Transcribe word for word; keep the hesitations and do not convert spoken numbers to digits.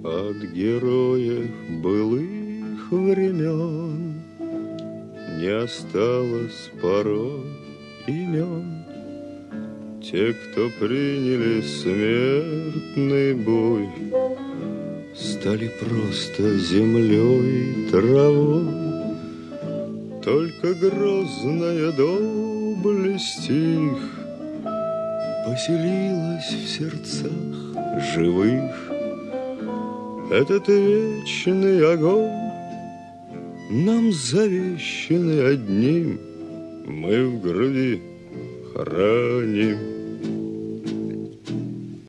От героев былых времен не осталось порой имен. Те, кто приняли смертный бой, стали просто землей и травой. Только грозная доблесть их поселилась в сердцах живых. Этот вечный огонь нам завещанный одним мы в груди храним.